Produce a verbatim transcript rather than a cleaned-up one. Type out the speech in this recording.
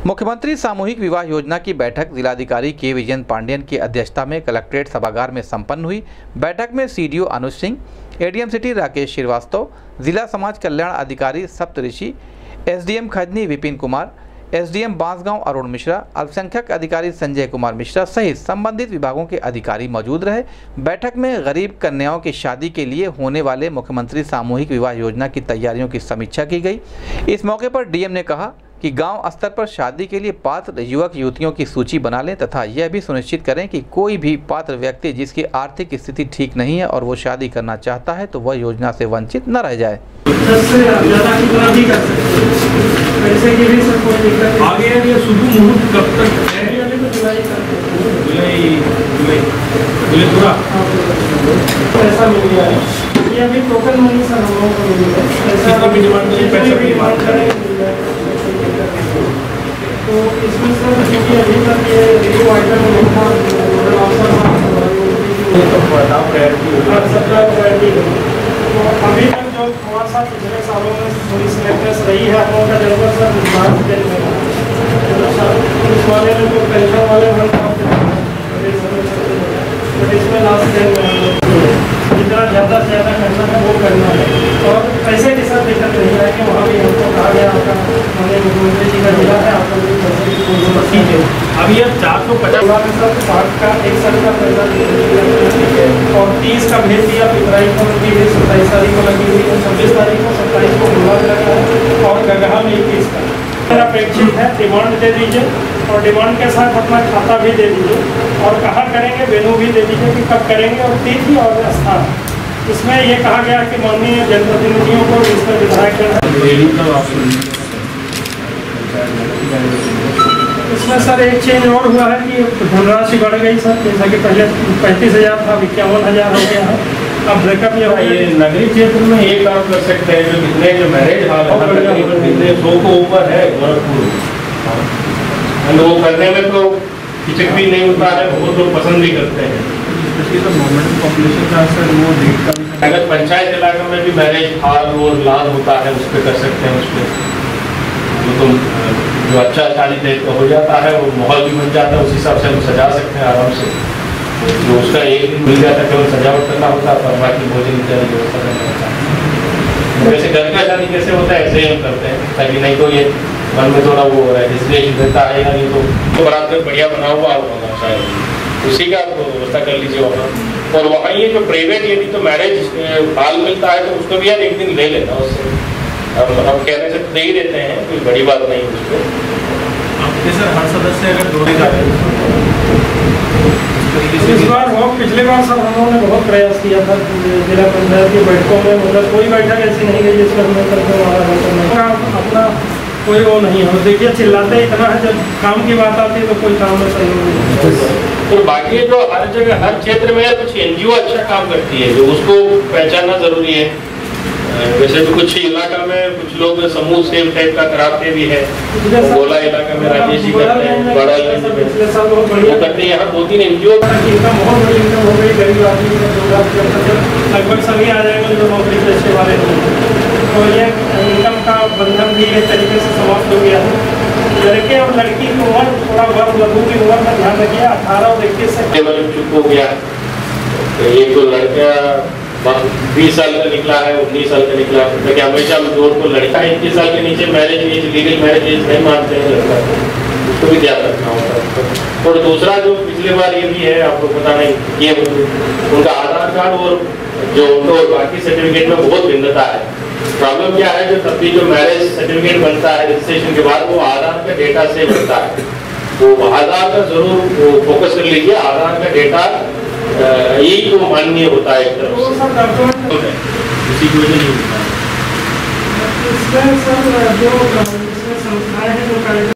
मुख्यमंत्री सामूहिक विवाह योजना की बैठक जिलाधिकारी के विजयन पांडेयन की अध्यक्षता में कलेक्ट्रेट सभागार में संपन्न हुई। बैठक में CDO Anuj Singh, ADM city Rakesh Srivastava, जिला समाज कल्याण अधिकारी सप्तऋषि, एसडीएम खजनी विपिन कुमार, एसडीएम बांसगांव अरुण मिश्रा, अल्पसंख्यक अधिकारी संजय कुमार मिश्रा सहित संबंधित विभागों के अधिकारी मौजूद रहे। बैठक में गरीब कन्याओं की शादी के लिए होने वाले मुख्यमंत्री सामूहिक विवाह योजना की तैयारियों की समीक्षा की गई। इस मौके पर डीएम ने कहा कि गांव स्तर पर शादी के लिए पात्र युवक युवतियों की सूची बना लें तथा यह भी सुनिश्चित करें कि कोई भी पात्र व्यक्ति जिसकी आर्थिक स्थिति ठीक नहीं है और वो शादी करना चाहता है तो वह योजना से वंचित न रह जाए। आगे ये शुभ मुहूर्त कब तक है? जुलाई जुलाई जुलाई पूरा ऐसा मिल गया है। ये अभी टोकन मनी सर हम लोगों को मिली है। ऐसा भी डिमांड करें, पैसा भी डिमांड करें। तो इसमें सर क्योंकि अभी तक ये रिव्यू आइटम नहीं था, तो अभी तक जो थोड़ा सा पिछले सालों में थोड़ी स्लैकनेस रही है हम लोगों का जरूरत सर लास्ट दिन में पुलिस वाले ने तो पेंशन वाले बट इसमें लास्ट दिन में जितना ज़्यादा से ज़्यादा करना है वो करना है। और पैसे के साथ दिक्कत नहीं है कि वहाँ भी हमको कहा गया आपका माननीय मुख्यमंत्री जी का जिला है, आपको भी पैसे की कोई जरूरत नहीं है। अभी अब चार सौ पचास सर साठ का एक साल का पैसा और तीस का भेज दिया, पितराई को लगी हुई, सत्ताईस तारीख को लगी हुई है, छब्बीस तारीख को, सत्ताईस को बुलवा लगा है और गगहा में इक्कीस का अपेक्षित है। डिमांड दे दीजिए और डिमांड के साथ अपना खाता भी दे दीजिए और कहाँ करेंगे वेन्यू भी दे दीजिए कि कब करेंगे और तिथि और स्थान। इसमें ये कहा गया कि माननीय जनप्रतिनिधियों को इसमें विधायक इसमें सर एक चेंज और हुआ है कि धनराशि बढ़ गई सर, जैसा कि पहले पैंतीस हज़ार था, इक्यावन हज़ार हो गया है। अब ब्रेकअप ये ये नगरीय क्षेत्र में एक काम कर सकते हैं, जो कितने जो मैरिज हॉल है तकरीबन कितने सौ को ऊपर है गोरखपुर, वो करने में तो हिचक भी नहीं होता है, बहुत लोग पसंद भी करते हैं। अगर पंचायत इलाके में भी मैरिज हॉल और लॉन होता है उस पर कर सकते हैं, उस पर तो जो अच्छा शादी हो जाता है वो माहौल भी बन जाता है, उस हिसाब से हम सजा सकते हैं आराम से। जो उसका एक दिन मिल जाता है केवल सजावट करना होता है, पर बाकी भोजन इत्यादि व्यवस्था करना होता है। वैसे घर का शादी कैसे होता है ऐसे ही हम करते हैं, ताकि नहीं तो ये मन में थोड़ा वो डिस्प्लेशन रहता है या नहीं तो बरात में बढ़िया बना हुआ होगा शायद उसी का व्यवस्था कर लीजिए वहाँ। और वहाँ ये जो प्राइवेट यदि तो मैरिज हॉल मिलता है तो उसको भी यार एक दिन ले लेना, उससे हम हम कहने से दे ही देते हैं, कोई बड़ी बात नहीं उस पर। सर हर सदस्य अगर जोड़े जाते इस बार हो पिछले बार सर हम लोगों ने बहुत प्रयास किया था जिला पंचायत की बैठकों में, मतलब कोई बैठक ऐसी नहीं गई जिसमें हमने करके हमारा अपना कोई वो नहीं हो। देखिए चिल्लाते इतना है, जब काम की बात आती है तो कोई काम में सहयोग नहीं। तो बाकी जो हर जगह हर क्षेत्र में कुछ एनजीओ अच्छा काम करती है, जो उसको पहचानना जरूरी है। वैसे तो कुछ इलाका में कुछ लोग समूह सेव टाइप का कराते भी है, गोला इलाका में राजेश जी करते हैं, बड़ा वो करते हैं। यहाँ दो तीन एनजीओ इनकम बहुत बड़ी इनकम हो गई, गरीब आदमी लगभग सभी आ जाएंगे जो नौकरी पेशे वाले हैं, तो ये इनकम का बंधन भी एक तरीके से समाप्त हो गया है। लड़के और लड़की की उम्र थोड़ा वर्ग लघु की उम्र का ध्यान रखिए, अठारह और इक्कीस से चुप हो गया। एक तो लड़का बीस साल का निकला है, उन्नीस साल का निकला है, क्योंकि हमेशा जोर को लड़का इक्कीस साल के नीचे marriage age legal marriage age नहीं मानते हैं लड़का, उसको भी ध्यान रखना होता है। और दूसरा जो पिछले बार ये भी है आपको पता नहीं, ये उनका आधार कार्ड और जो उनको बाकी सर्टिफिकेट में बहुत भिन्नता है। प्रॉब्लम क्या है, जो तब भी जो मैरिज सर्टिफिकेट बनता है रजिस्ट्रेशन के बाद वो आधार का डेटा से बनता है, तो आधार का जरूर फोकस कर लीजिए। आधार का डेटा यही तो माननीय होता है एक तरफ से, उसी की वजह नहीं होता है। इसमें सर जो संस्थाएं हैं जो